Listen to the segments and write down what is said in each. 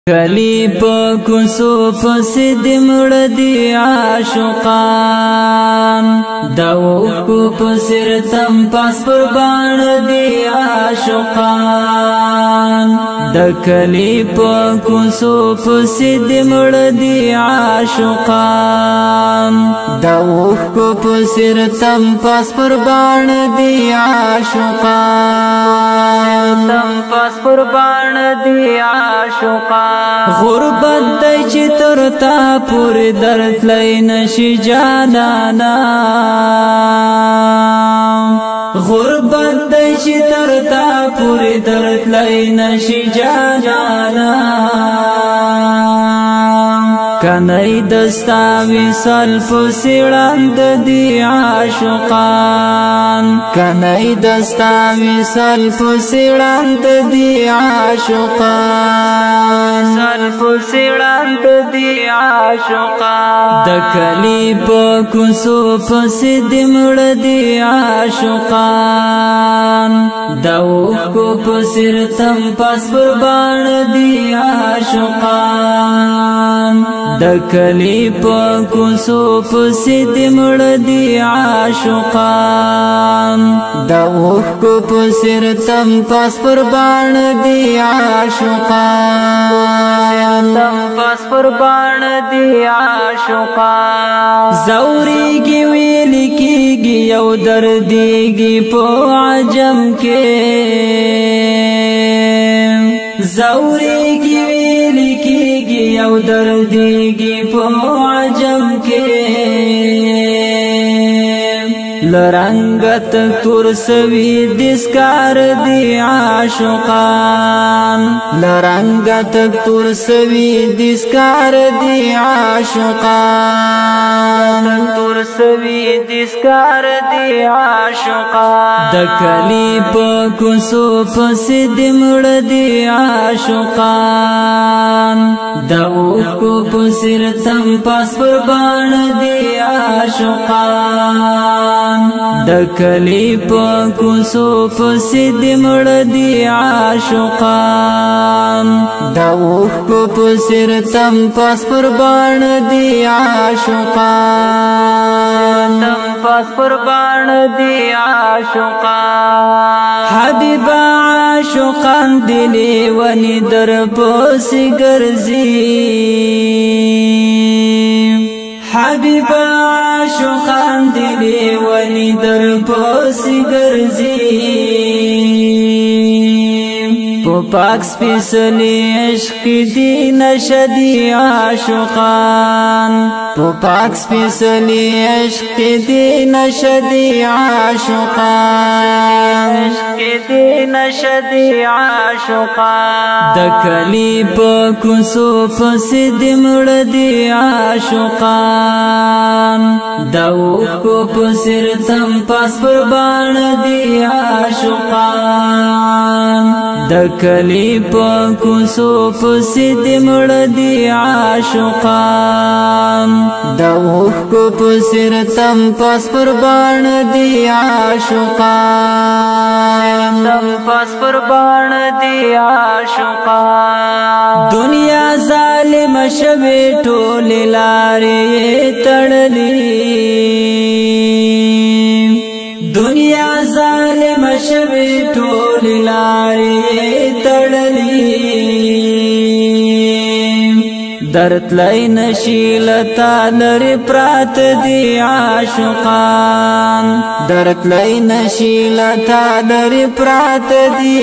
کلی په کوڅو پسې د مړ دي عاشقان د اوښکو په سر تم پاس پر باڼه دي عاشقان د کلی په کوڅو پسې د مړ دي عاشقان د اوښکو په سر تم پاس پر باڼه دي عاشقان تم پاس پر باڼه دي عاشقان غربت دی چې تر تا پورې درد لای نشي جانانا غربت دی چې تر تا پورې درد لای نشي جانانا کنای دستا وصل پسړاند دی عاشقان کنای دستا وصل پسړاند دی عاشقان وصل پسړاند دی عاشقان د کلی په کوڅو پسې د مړ دی عاشقان د اوښکو په سر تم پاس پر باڼه دی عاشقان د کلی په کوڅو پسې د مړ دي عاشقان د اوښکو په سر تم پاس پر باڼه دي عاشقان تم پاس پر باڼه دي عاشقان زوريږي ویل کېږي یو دردېږي په عجم کې زوريږي ویل کېږي یو دردېږي په عجم کې لرنګت تور سوي دسکار دی عاشقان لرنګت تور سوي دسکار دی عاشقان تور سوي دسکار دی عاشقان د کلی په کوڅو پسې د مړ دی عاشقان د اوښکو په سر تم پاس پر باڼه دی عاشقان د کلی په کوڅو پسې د مړ دي عاشقان د اوښکو په سر تم پاس پر باڼه دي عاشقان تم پاس پر باڼه دي عاشقان حبیب عاشقان دلی ونی در پسې ګرځي حبیب عاشقان دلی ولی در پسې ګرځي په پاک سپېڅلي عشق دی نشدي عاشقان په پاک سپېڅلي عشق دی نشدي عاشقان عشق دی نشدي عاشقان د کلی په کوڅو پسې د مړ دي عاشقان د اوښکو په سر تم پاس پر باڼه دي عاشقان د کلی په کوڅو پسې د مړ دي عاشقان د اوښکو په سر تم پاس پر باڼه دي عاشقان تم پاس پر باڼه دي عاشقان دنیا ظالم شوي ټولې لارې تړلې دنیا ظالم شوي ټولې لارې تړلې درد لای نشي لتا لري پرات دي عاشقان درد لای نشي لتا لري پرات دي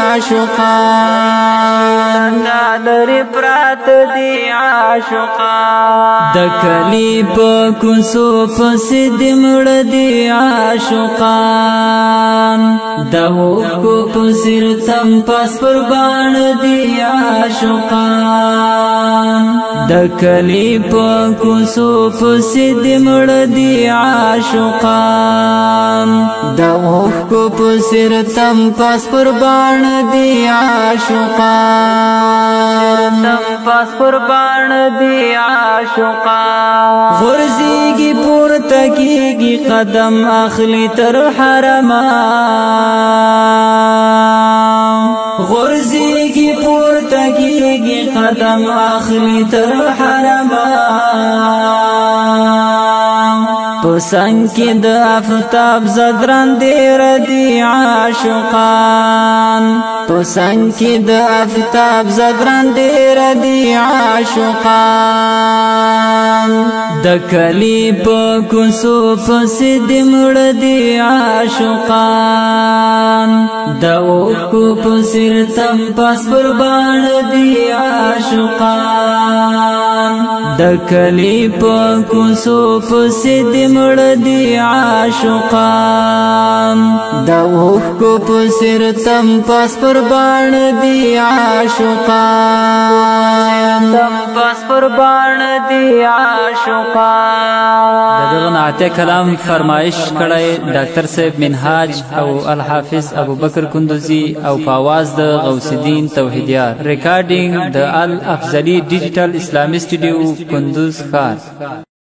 عاشقان لري پرات دي عاشقان د کلی په کوڅو پسې د مړ دي عاشقان د اوښکو په سر تم پاس پر باڼه دي عاشقان د کلی په کوڅو پسې د مړ دي عاشقان د اوښکو په سر تم پاس پر باڼه دي عاشقان تم پاس پر باڼه دي عاشقان غورځيږي پورته کېږي قدم اخلي تر حرمه غورځيږي پورته کېږي قدم اخلی تر حرما پسنگ کی د آفتاب زدران دیر دی عاشقان پسنگ کی د آفتاب زدران دیر دی عاشقان د کلی په کوڅو پسې د مړ دی عاشقان د اوښکو په سر تم پاس قربان دی عاشقان د کلی په کوڅو پسې د مړ دی عاشقان د اوښکو په سر تم پاس قربان دی عاشقان تم پاس قربان دی عاشقان دغه نعته کلام فرمایش کړی ډاکټر صاحب منهاج او الحافظ ابوبکر کندوزی او په आवाज د غوث الدین توحیدیار ریکارډینګ د الافضلی ډیجیټل اسلامي سټوډیو کندوز ښار